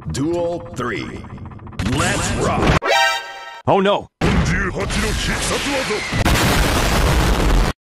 Duel 3. Let's rock! Oh no! 18の必殺技